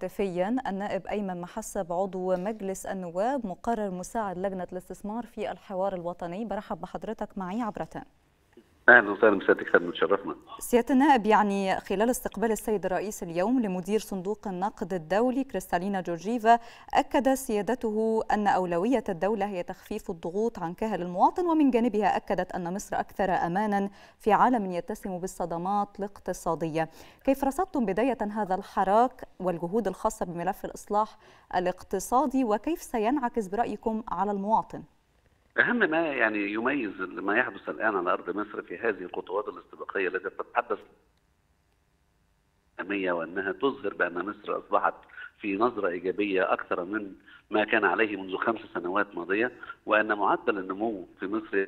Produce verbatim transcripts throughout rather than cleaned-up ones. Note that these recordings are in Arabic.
هاتفيا النائب أيمن محسب عضو مجلس النواب مقرر مساعد لجنة الاستثمار في الحوار الوطني. برحب بحضرتك معي عبر تان. اهلا وسهلا بسيادتك، خدمة تشرفنا. سيادة النائب، يعني خلال استقبال السيد الرئيس اليوم لمدير صندوق النقد الدولي كريستالينا جورجيفا، أكد سيادته أن أولوية الدولة هي تخفيف الضغوط عن كاهل المواطن، ومن جانبها أكدت أن مصر أكثر أمانا في عالم يتسم بالصدمات الاقتصادية. كيف رصدتم بداية هذا الحراك والجهود الخاصة بملف الإصلاح الاقتصادي، وكيف سينعكس برأيكم على المواطن؟ أهم ما يعني يميز ما يحدث الآن على أرض مصر في هذه الخطوات الاستباقية التي تتحدث أهمية، وأنها تظهر بأن مصر أصبحت في نظرة إيجابية أكثر من ما كان عليه منذ خمس سنوات ماضية، وأن معدل النمو في مصر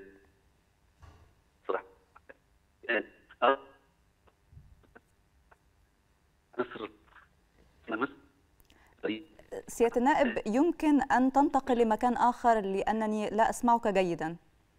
مصر مصر سيادة النائب، يمكن أن تنتقل لمكان آخر لأنني لا أسمعك جيدا.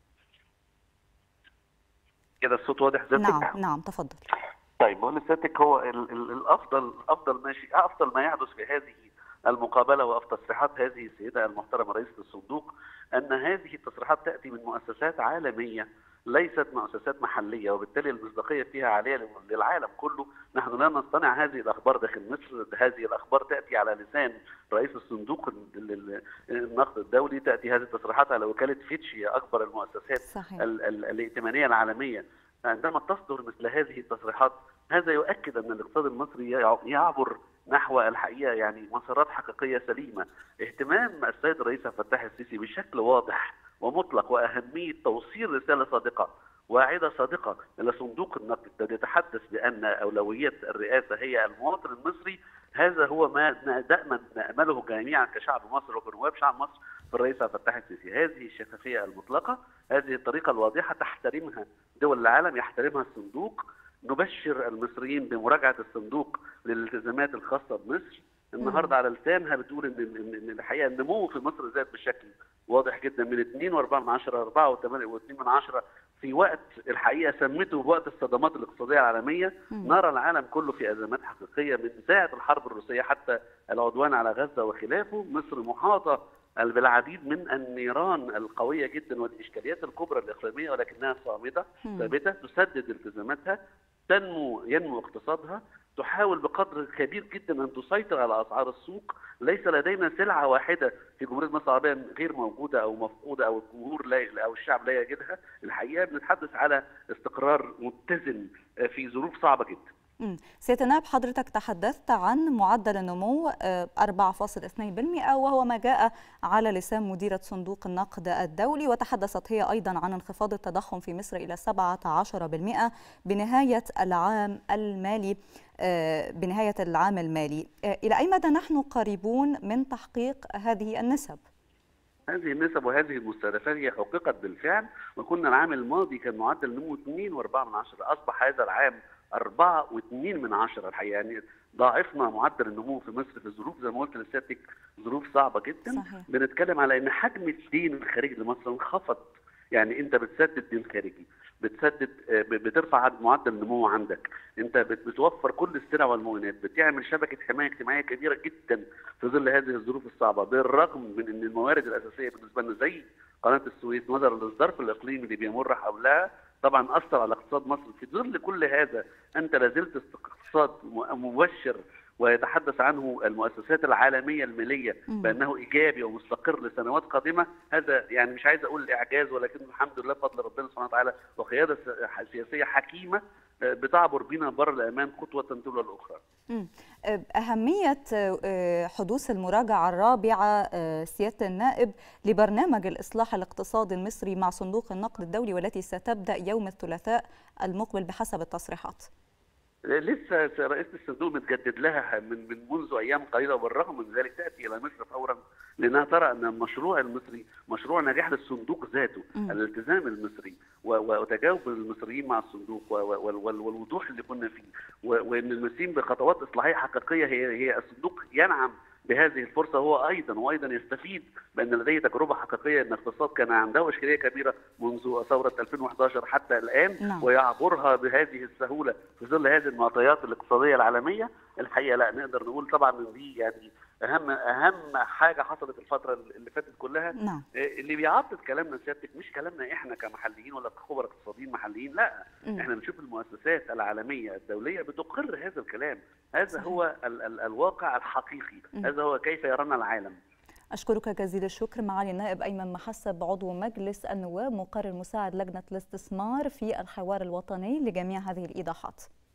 كده الصوت واضح ذاتك؟ نعم نعم تفضل. طيب بقول لسيادتك، هو ال ال الأفضل أفضل ماشي أفضل ما يحدث في هذه المقابلة وفي تصريحات هذه السيدة المحترمة رئيسة الصندوق، أن هذه التصريحات تأتي من مؤسسات عالمية ليست مؤسسات محلية، وبالتالي المصداقية فيها عالية للعالم كله. نحن لا نصطنع هذه الأخبار داخل مصر، هذه الأخبار تأتي على لسان رئيس الصندوق النقد الدولي، تأتي هذه التصريحات على وكالة فيتش، هي أكبر المؤسسات صحيح. ال ال الائتمانية العالمية. عندما تصدر مثل هذه التصريحات، هذا يؤكد أن الاقتصاد المصري يعبر نحو الحقيقة يعني مسارات حقيقية سليمة. اهتمام السيد الرئيس عبد الفتاح السيسي بشكل واضح ومطلق، وأهمية توصيل رسالة صادقة واعدة صادقة إلى صندوق النقد الذي يتحدث بأن أولوية الرئاسة هي المواطن المصري، هذا هو ما دائما نأمله جميعا كشعب مصر وكنواب شعب مصر في الرئيس عبد الفتاح السيسي. هذه الشفافية المطلقة، هذه الطريقة الواضحة تحترمها دول العالم، يحترمها الصندوق. نبشر المصريين بمراجعة الصندوق للالتزامات الخاصة بمصر. النهارده على لسانها بتقول ان ان الحقيقه النمو في مصر زاد بشكل واضح جدا من اثنين فاصلة أربعة من عشرة أربعة فاصلة اثنين من عشرة في وقت الحقيقه سمته بوقت الصدمات الاقتصاديه العالميه. نرى العالم كله في ازمات حقيقيه من ساعه الحرب الروسيه حتى العدوان على غزه وخلافه. مصر محاطه بالعديد من النيران القويه جدا والاشكاليات الكبرى الاقليميه، ولكنها صامده ثابته، تسدد التزاماتها، تنمو ينمو اقتصادها، تحاول بقدر كبير جدا ان تسيطر على اسعار السوق. ليس لدينا سلعه واحده في جمهوريه مصر العربيه غير موجوده او مفقوده او الجمهور لا او الشعب لا يجدها. الحقيقه بنتحدث على استقرار متزن في ظروف صعبه جدا. سيادة النائب، حضرتك تحدثت عن معدل النمو أربعة فاصلة اثنين بالمئة، وهو ما جاء على لسان مديرة صندوق النقد الدولي، وتحدثت هي أيضا عن انخفاض التضخم في مصر إلى سبعة عشر بالمئة بنهاية العام المالي بنهاية العام المالي. إلى أي مدى نحن قريبون من تحقيق هذه النسب؟ هذه النسب وهذه المستهدفات هي حققت بالفعل، وكنا العام الماضي كان معدل النمو اثنين فاصلة أربعة من عشرة، أصبح هذا العام أربعة فاصلة اثنين من عشرة. الحقيقه يعني ضاعفنا معدل النمو في مصر في ظروف زي ما قلت لسيادتك، ظروف صعبه جدا. صحيح. بنتكلم على ان حجم الدين الخارجي لمصر انخفض، يعني انت بتسدد دين خارجي، بتسدد بترفع معدل النمو عندك، انت بتوفر كل السلع والمؤونات، بتعمل شبكه حمايه اجتماعيه كبيره جدا في ظل هذه الظروف الصعبه، بالرغم من ان الموارد الاساسيه بالنسبه لنا زي قناه السويس نظرا للظرف الاقليمي اللي بيمر حولها طبعا اثر على اقتصاد مصر. في ظل كل هذا انت لازلت اقتصاد مبشر ويتحدث عنه المؤسسات العالميه الماليه بانه ايجابي ومستقر لسنوات قادمه. هذا يعني مش عايز اقول اعجاز، ولكن الحمد لله بفضل ربنا سبحانه وتعالى وقياده سياسيه حكيمه بتعبر بنا بر الامان خطوه تلو الاخرى. أهمية حدوث المراجعة الرابعة سيادة النائب لبرنامج الإصلاح الاقتصادي المصري مع صندوق النقد الدولي، والتي ستبدأ يوم الثلاثاء المقبل بحسب التصريحات. لسه رئيسة الصندوق متجدد لها من من منذ ايام قليله، وبالرغم من ذلك تاتي الى مصر فورا لانها ترى ان المشروع المصري مشروع نجاح للصندوق ذاته. م. الالتزام المصري وتجاوب المصريين مع الصندوق والوضوح اللي كنا فيه، وان المصريين بخطوات اصلاحيه حقيقيه هي هي الصندوق ينعم بهذه الفرصه. هو ايضا وايضا يستفيد بان لديه تجربه حقيقيه ان الاقتصاد كان عنده اشكاليه كبيره منذ ثوره ألفين وأحد عشر حتى الان. نعم. ويعبرها بهذه السهوله في ظل هذه المعطيات الاقتصاديه العالميه. الحقيقه لا نقدر نقول طبعا ان دي يعني اهم اهم حاجه حصلت الفتره اللي فاتت كلها. نعم. اللي بيعضد كلامنا سيادتك مش كلامنا احنا كمحليين ولا كخبراء اقتصاديين محليين، لا م. احنا بنشوف المؤسسات العالميه الدوليه بتقر هذا الكلام. هذا صحيح. هو ال ال الواقع الحقيقي، م. هذا هو كيف يرانا العالم. أشكرك جزيل الشكر معالي النائب أيمن محسب عضو مجلس النواب مقرر مساعد لجنة الاستثمار في الحوار الوطني لجميع هذه الإيضاحات.